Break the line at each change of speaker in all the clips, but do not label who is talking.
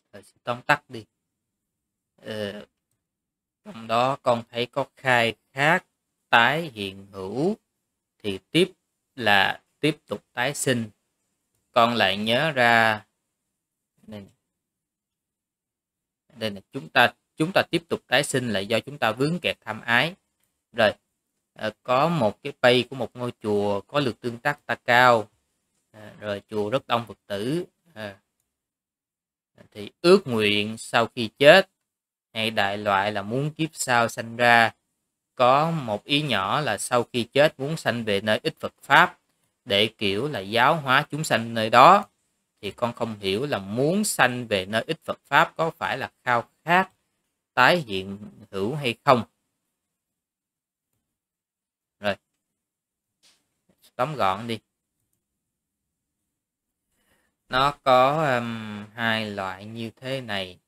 Tóm tắt đi. Trong đó con thấy có khai thác tái hiện hữu thì tiếp tục tái sinh. Con lại nhớ ra đây là chúng ta tiếp tục tái sinh là do chúng ta vướng kẹt tham ái. Rồi có một cái page của một ngôi chùa có lượt tương tác ta cao, rồi chùa rất đông Phật tử, thì ước nguyện sau khi chết hay đại loại là muốn kiếp sau sanh ra. Có một ý nhỏ là sau khi chết muốn sanh về nơi ít Phật Pháp để kiểu là giáo hóa chúng sanh nơi đó. Thì con không hiểu là muốn sanh về nơi ít Phật Pháp có phải là khao khát tái hiện hữu hay không. Rồi, tóm gọn đi. Nó có hai loại như thế này.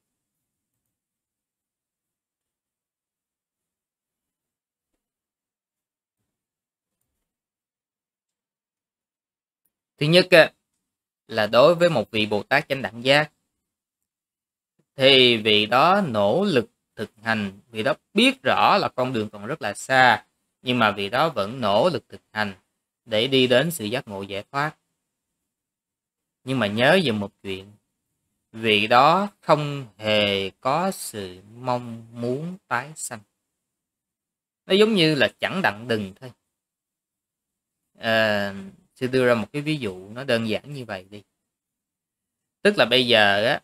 Thứ nhất là đối với một vị Bồ Tát chánh đẳng giác, thì vị đó nỗ lực thực hành, vị đó biết rõ là con đường còn rất là xa, nhưng mà vị đó vẫn nỗ lực thực hành để đi đến sự giác ngộ giải thoát. Nhưng mà nhớ về một chuyện, vị đó không hề có sự mong muốn tái sanh. Nó giống như là chẳng đặng đừng thôi. Sư đưa ra một cái ví dụ nó đơn giản như vậy đi. Tức là bây giờ á,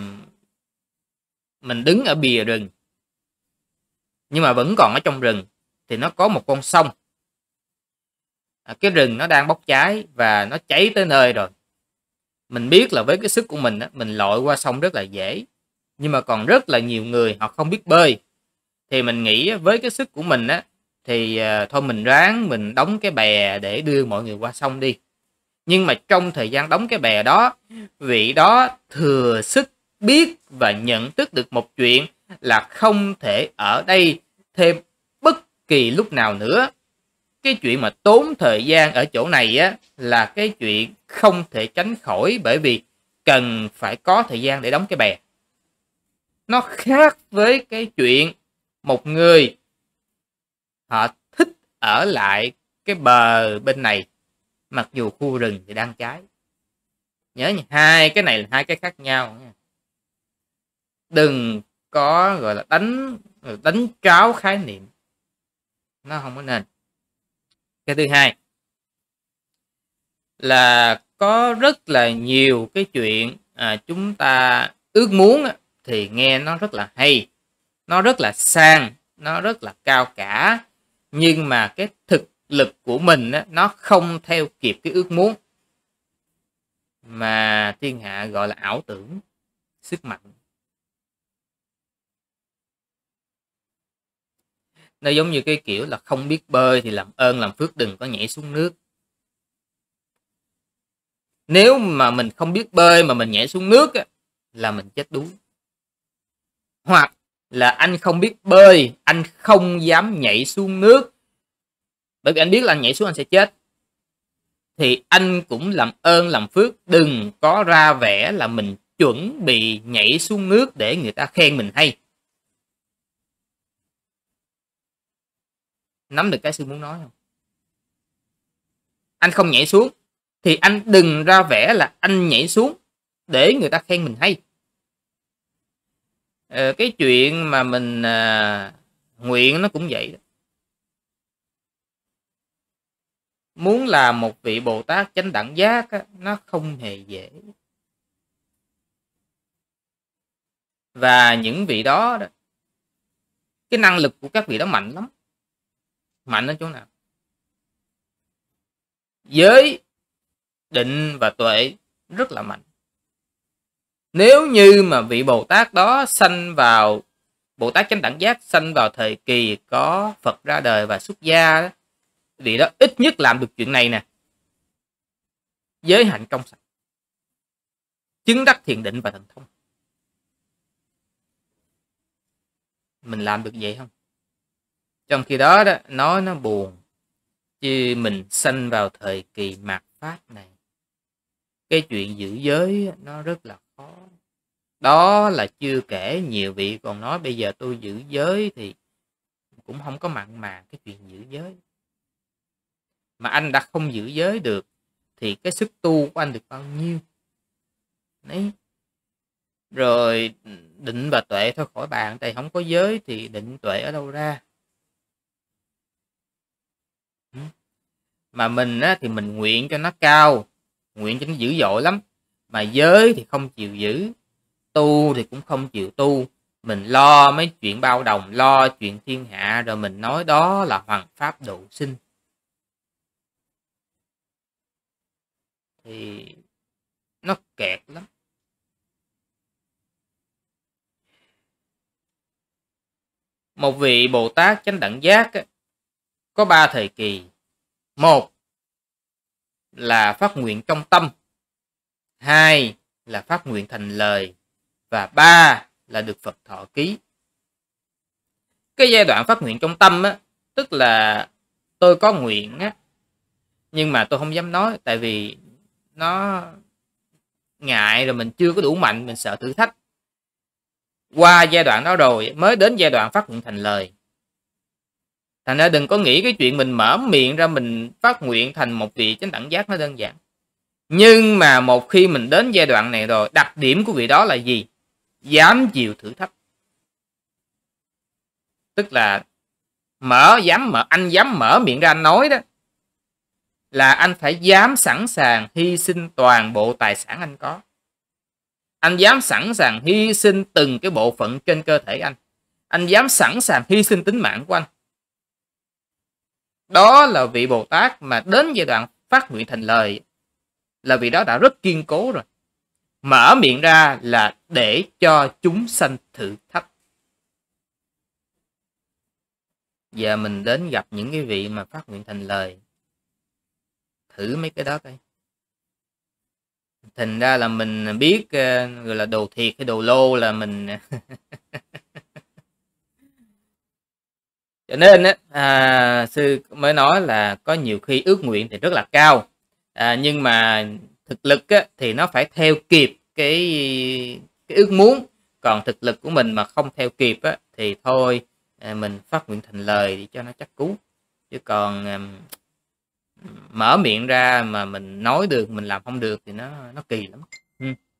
mình đứng ở bìa rừng, nhưng mà vẫn còn ở trong rừng thì nó có một con sông. Cái rừng nó đang bốc cháy và nó cháy tới nơi rồi. Mình biết là với cái sức của mình á, mình lội qua sông rất là dễ, nhưng mà còn rất là nhiều người họ không biết bơi. Thì mình nghĩ với cái sức của mình á, thì thôi mình ráng mình đóng cái bè để đưa mọi người qua sông đi. Nhưng mà trong thời gian đóng cái bè đó, vị đó thừa sức biết và nhận thức được một chuyện là không thể ở đây thêm bất kỳ lúc nào nữa. Cái chuyện mà tốn thời gian ở chỗ này á, là cái chuyện không thể tránh khỏi, bởi vì cần phải có thời gian để đóng cái bè. Nó khác với cái chuyện một người họ thích ở lại cái bờ bên này mặc dù khu rừng thì đang cháy. Nhớ nha, hai cái này là hai cái khác nhau nha. Đừng có gọi là đánh tráo khái niệm, nó không có nên. Cái thứ hai là có rất là nhiều cái chuyện chúng ta ước muốn thì nghe nó rất là hay, nó rất là sang, nó rất là cao cả, nhưng mà cái thực lực của mình nó không theo kịp cái ước muốn, mà thiên hạ gọi là ảo tưởng, sức mạnh. Nó giống như cái kiểu là không biết bơi thì làm ơn làm phước đừng có nhảy xuống nước. Nếu mà mình không biết bơi mà mình nhảy xuống nước là mình chết đuối. Hoặc là anh không biết bơi, anh không dám nhảy xuống nước, bởi vì anh biết là anh nhảy xuống anh sẽ chết, thì anh cũng làm ơn làm phước đừng có ra vẻ là mình chuẩn bị nhảy xuống nước để người ta khen mình hay. Nắm được cái sư muốn nói không? Anh không nhảy xuống thì anh đừng ra vẻ là anh nhảy xuống để người ta khen mình hay. Cái chuyện mà mình nguyện nó cũng vậy đó. Muốn làm một vị Bồ Tát chánh đẳng giác nó không hề dễ. Và những vị đó, cái năng lực của các vị đó mạnh lắm. Mạnh ở chỗ nào? Giới, định và tuệ rất là mạnh. Nếu như mà vị Bồ Tát đó sanh vào, Bồ Tát chánh đẳng giác sanh vào thời kỳ có Phật ra đời và xuất gia đó, vị đó ít nhất làm được chuyện này nè: giới hạnh trong sạch, chứng đắc thiền định và thần thông. Mình làm được vậy không? Trong khi đó, nói nó buồn, chứ mình sanh vào thời kỳ mạt Pháp này, cái chuyện giữ giới nó rất là khó. Đó là chưa kể nhiều vị còn nói bây giờ tôi giữ giới thì cũng không có mặn mà cái chuyện giữ giới. Mà anh đã không giữ giới được thì cái sức tu của anh được bao nhiêu? Đấy. Rồi định và tuệ thôi khỏi bàn, tại không có giới thì định tuệ ở đâu ra? Mà mình á, thì mình nguyện cho nó cao, nguyện cho nó dữ dội lắm, mà giới thì không chịu giữ, tu thì cũng không chịu tu. Mình lo mấy chuyện bao đồng, lo chuyện thiên hạ, rồi mình nói đó là hoằng pháp độ sinh, thì nó kẹt lắm. Một vị Bồ Tát chánh đẳng giác á, có 3 thời kỳ. Một là phát nguyện trong tâm, hai là phát nguyện thành lời, và ba là được Phật thọ ký. Cái giai đoạn phát nguyện trong tâm á, tức là tôi có nguyện á, nhưng mà tôi không dám nói, tại vì nó ngại, rồi mình chưa có đủ mạnh, mình sợ thử thách. Qua giai đoạn đó rồi mới đến giai đoạn phát nguyện thành lời. Thành ra đừng có nghĩ cái chuyện mình mở miệng ra mình phát nguyện thành một vị chánh đẳng giác nó đơn giản. Nhưng mà một khi mình đến giai đoạn này rồi, đặc điểm của vị đó là gì? Dám chịu thử thách. Tức là anh dám mở miệng ra anh nói đó, là anh phải dám sẵn sàng hy sinh toàn bộ tài sản anh có. Anh dám sẵn sàng hy sinh từng cái bộ phận trên cơ thể anh. Anh dám sẵn sàng hy sinh tính mạng của anh. Đó là vị Bồ Tát mà đến giai đoạn phát nguyện thành lời, là vị đó đã rất kiên cố rồi. Mở miệng ra là để cho chúng sanh thử thách. Giờ mình đến gặp những cái vị mà phát nguyện thành lời, thử mấy cái đó coi. Thành ra là mình biết gọi là đồ thiệt hay đồ lô là mình cho nên sư mới nói là có nhiều khi ước nguyện thì rất là cao, nhưng mà thực lực thì nó phải theo kịp cái ước muốn. Còn thực lực của mình mà không theo kịp thì thôi, mình phát nguyện thành lời để cho nó chắc cú. Chứ còn mở miệng ra mà mình nói được mình làm không được thì nó kỳ lắm.